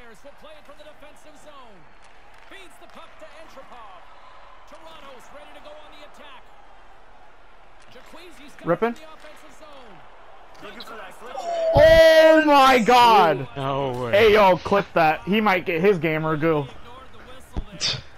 players will play it from the defensive zone. Feeds the puck to Antropov. Toronto's ready to go on the attack. Jacqueezy's ripping. the offensive zone. Oh my God! No way. Hey yo, clip that. He might get his Gamer Goo. Ignored the whistle there.